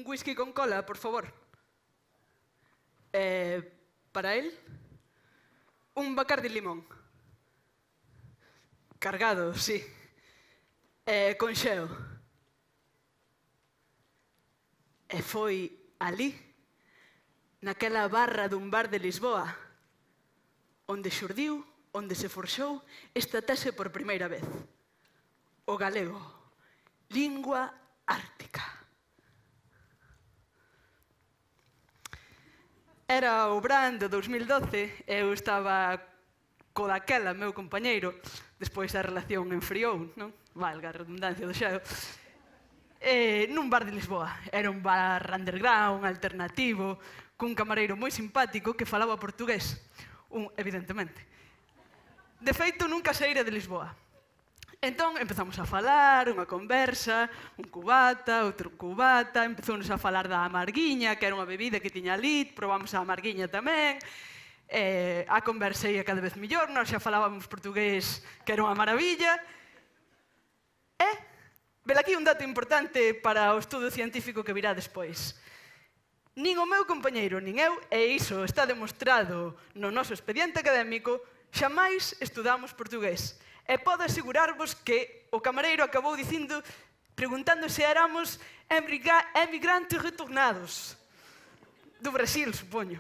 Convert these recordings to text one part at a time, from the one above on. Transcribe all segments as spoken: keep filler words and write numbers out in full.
whisky con cola, por favor. Eh, para él, un Bacardi limón. Cargado, sí. Eh, con xeo. E foi ali, naquela barra dun bar de Lisboa, onde xurdiu, onde se forxou esta tese por primeira vez. O galego, lingua ártica. Era o verán de dous mil doce, eu estaba co daquela, meu compañeiro, despois a relación enfriou, non? Valga a redundancia do xeo. Eh, nun bar de Lisboa. Era un bar underground, alternativo, cun camareiro moi simpático que falaba portugués. Un, evidentemente. De feito, nunca saíra de Lisboa. Entón, empezamos a falar, unha conversa, un cubata, outro cubata, empezounos a falar da amarguiña, que era unha bebida que tiña ali, probamos a amarguiña tamén, eh, a conversa ia cada vez mellor, nós xa falábamos portugués, que era unha maravilla, e, vel aquí un dato importante para o estudo científico que virá despois. Nin o meu compañeiro, nin eu, e iso está demostrado no noso expediente académico, xamais estudamos portugués. E podo asegurarvos que o camareiro acabou dicindo, preguntando se éramos emigrantes retornados. Do Brasil, supoño.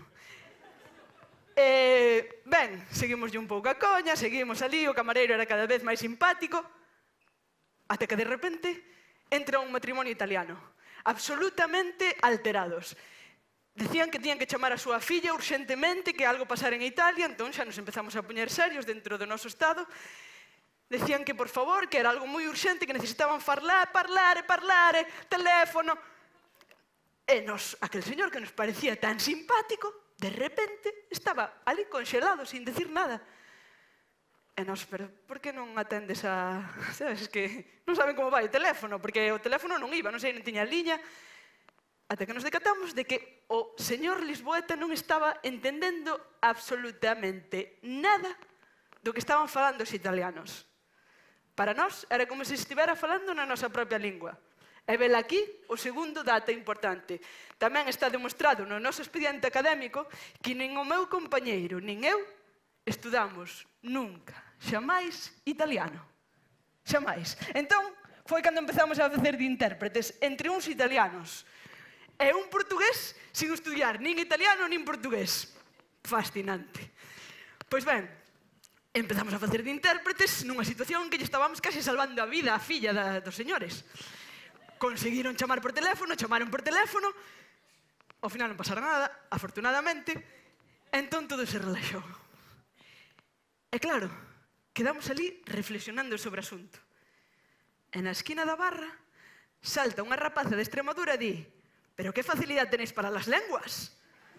E, ben, seguimoslle un pouco a coña, seguimos ali, o camareiro era cada vez máis simpático, até que de repente entra un matrimonio italiano, absolutamente alterados. Decían que tiñan que chamar a súa filla urxentemente, que algo pasara en Italia, entón xa nos empezamos a poñer serios dentro do noso estado. Decían que, por favor, que era algo moi urxente, que necesitaban falar, parlar, parlar, teléfono. E nos, aquel señor que nos parecía tan simpático, de repente estaba ali conxelado, sin decir nada. E nos, pero por que non atendes a... Sabes, que non saben como vai o teléfono, porque o teléfono non iba, non sei, non tiña liña. Até que nos decatamos de que o señor lisboeta non estaba entendendo absolutamente nada do que estaban falando os italianos. Para nós era como se estivera falando na nosa propia lingua. E vel aquí o segundo dato importante. Tamén está demostrado no noso expediente académico que nin o meu compañeiro nin eu estudamos nunca, xamais, italiano. Xamais. Entón, foi cando empezamos a facer de intérpretes entre uns italianos e un portugués sin estudiar nin italiano nin portugués. Fascinante. Pois ben, empezamos a facer de intérpretes nunha situación que lle estábamos case salvando a vida á filla da, dos señores. Conseguiron chamar por teléfono, chamaron por teléfono, ao final non pasara nada, afortunadamente, entón todo se relaxou. E claro, quedamos ali reflexionando sobre o asunto. E na esquina da barra salta unha rapaza de Extremadura e di: pero que facilidade tenéis para las lenguas?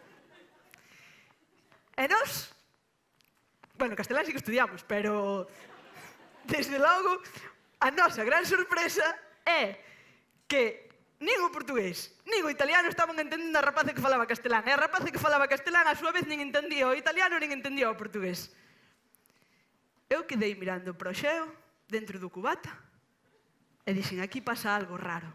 E nós, bueno, castelán sí que estudiamos, pero desde logo a nosa gran sorpresa é que nin o portugués, nin o italiano estaban entendendo a rapaza que falaba castelán. E a rapaza que falaba castelán, a súa vez, nin entendía o italiano, nin entendía o portugués. Eu quedei mirando para o xeo, dentro do cubata, e dixen, aquí pasa algo raro.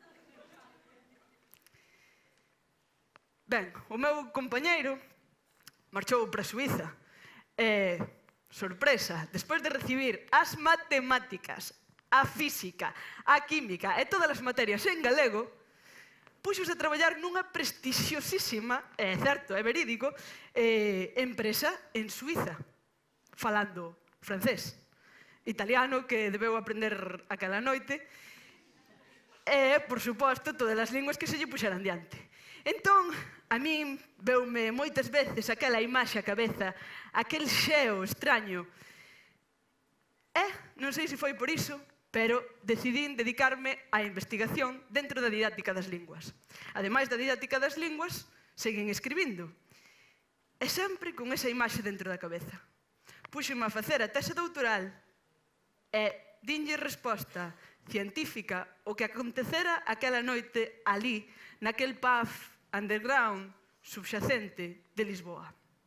Ben, o meu compañeiro marchou para Suíza. E, sorpresa, despois de recibir as matemáticas, a física, a química e todas as materias en galego, puxos a traballar nunha prestixiosísima, é certo, é verídico, eh, empresa en Suíza, falando francés, italiano, que debeu aprender aquela noite, e, por suposto, todas as linguas que se lle puxeran diante. Entón, a min veume moitas veces aquela imaxe a cabeza, aquel xeo extraño. E, non sei se foi por iso, pero decidín dedicarme á investigación dentro da didáctica das linguas. Ademais da didáctica das linguas, seguín escribindo. E sempre con esa imaxe dentro da cabeza. Puxeme a facer a tese doutoral e dinlle resposta científica o que acontecera aquela noite ali, naquel pub underground subxacente de Lisboa.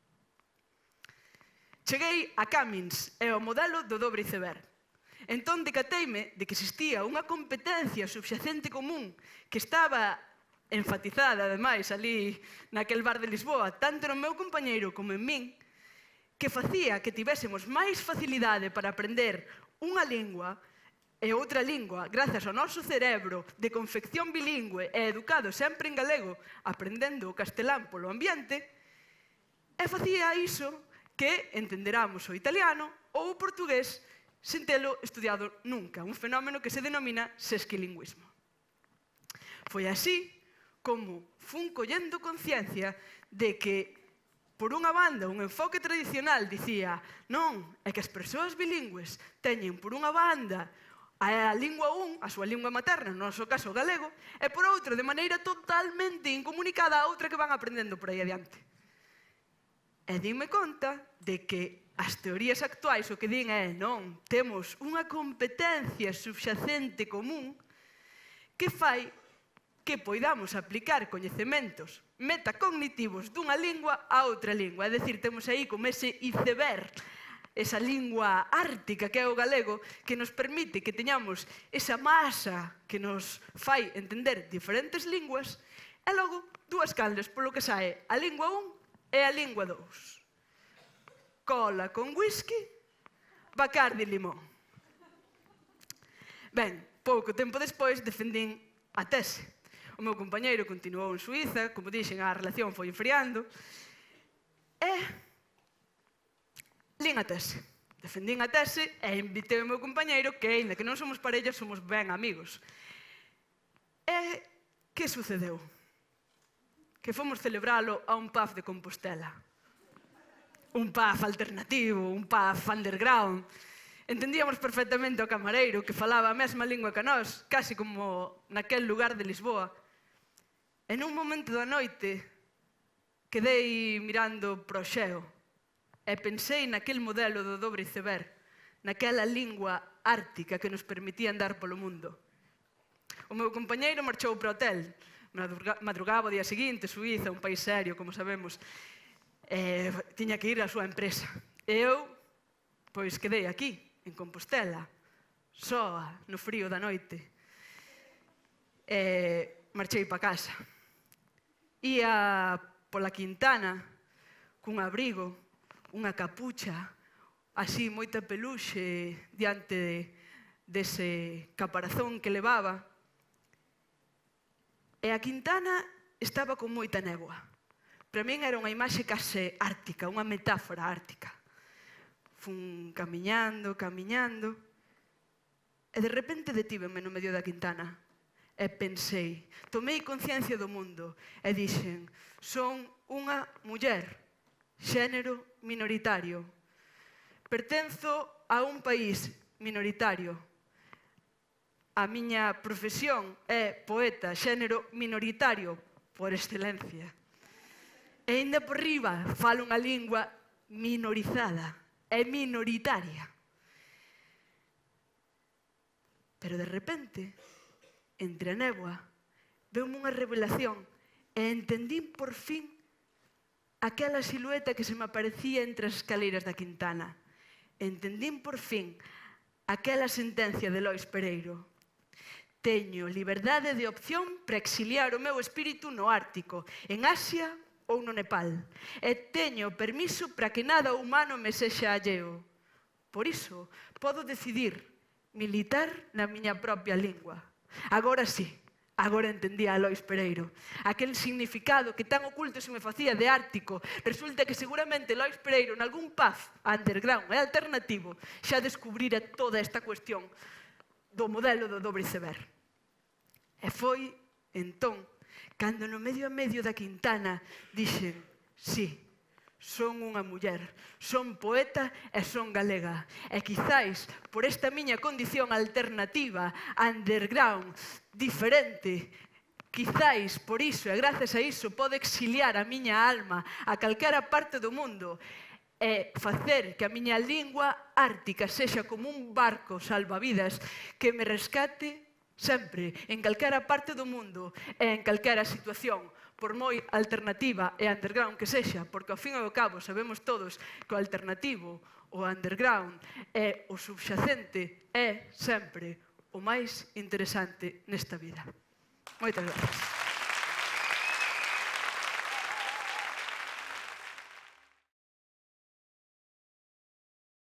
Cheguei a Camins e ao modelo do dobre iceberg. Entón decateime de que existía unha competencia subxacente común que estaba enfatizada, ademais, ali naquel bar de Lisboa, tanto no meu compañeiro como en min, que facía que tivésemos máis facilidade para aprender unha lingua e outra lingua, grazas ao noso cerebro de confección bilingüe e educado sempre en galego, aprendendo o castelán polo ambiente, e facía iso que entenderamos o italiano ou o portugués sen telo estudiado nunca, un fenómeno que se denomina sesquilingüismo. Foi así como fun collendo conciencia de que, por unha banda, un enfoque tradicional dicía non, é que as persoas bilingües teñen, por unha banda, a lingua un, a súa lingua materna, no noso caso o galego, e por outra, de maneira totalmente incomunicada, a outra que van aprendendo por aí adiante. E dime conta de que as teorías actuais o que din é non, temos unha competencia subxacente común que fai que poidamos aplicar coñecementos metacognitivos dunha lingua a outra lingua. É dicir, temos aí como ese iceberg, esa lingua ártica que é o galego, que nos permite que teñamos esa masa que nos fai entender diferentes linguas, e logo dúas canles polo que sae a lingua un e a lingua dous. Cola con whisky, Bacardi limón. Ben, pouco tempo despois defendín a tese. O meu compañeiro continuou en Suíza, como dixen, a relación foi enfriando, e lín a tese. Defendín a tese e invitei o meu compañeiro, que, aínda que non somos parellas, somos ben amigos. E que sucedeu? Que fomos celebralo a un pub de Compostela. Un pub alternativo, un pub underground. Entendíamos perfectamente o camareiro, que falaba a mesma lingua que nós, casi como naquel lugar de Lisboa. E nun momento da noite, quedei mirando pro xeo e pensei naquel modelo do dobre iceberg, naquela lingua ártica que nos permitía andar polo mundo. O meu compañeiro marchou para o hotel, madrugaba o día seguinte, Suíza, un país serio, como sabemos, e tiña que ir á súa empresa. E eu, pois, quedei aquí, en Compostela, soa, no frío da noite. E marchei pa casa. Ia pola Quintana, cun abrigo, unha capucha, así moita peluxe diante dese caparazón que levaba. E a Quintana estaba con moita néboa. Para min era unha imaxe case ártica, unha metáfora ártica. Fun camiñando, camiñando, e de repente detíveme no medio da Quintana. E pensei, tomei conciencia do mundo e dixen, son unha muller, xénero minoritario. Pertenzo a un país minoritario. A miña profesión é poeta, xénero minoritario por excelencia. E ainda por riba falo unha lingua minorizada, é minoritaria. Pero de repente, entre a néboa, veume unha revelación e entendín por fin aquela silueta que se me aparecía entre as escaleiras da Quintana. Entendín por fin aquela sentencia de Lois Pereiro. Teño liberdade de opción para exiliar o meu espírito no Ártico, en Asia ou no Nepal. E teño permiso para que nada humano me sexa alleo. Por iso, podo decidir militar na miña propia lingua. Agora sí, agora entendía a Lois Pereiro. Aquel significado que tan oculto se me facía de ártico, resulta que seguramente Lois Pereiro, nalgún pub underground e alternativo, xa descubrira toda esta cuestión do modelo do dobre iceberg. E foi, entón, cando no medio a medio da Quintana dixen, sí, son unha muller, son poeta e son galega. E quizáis, por esta miña condición alternativa, underground, diferente, quizáis por iso e grazas a iso podo exiliar a miña alma a calquera parte do mundo e facer que a miña lingua ártica sexa como un barco salvavidas que me rescate sempre, en calquera parte do mundo e en calquera situación, por moi alternativa e underground que sexa, porque ao fin e ao cabo sabemos todos que o alternativo, o underground e o subxacente é sempre o máis interesante nesta vida. Moitas grazas.